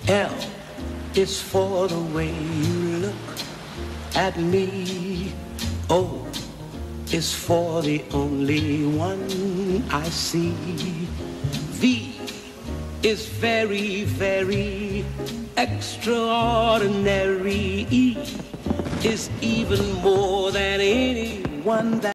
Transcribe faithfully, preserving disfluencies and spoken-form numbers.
L is for the way you look at me. O is for the only one I see. V is very, very extraordinary. E is even more than anyone that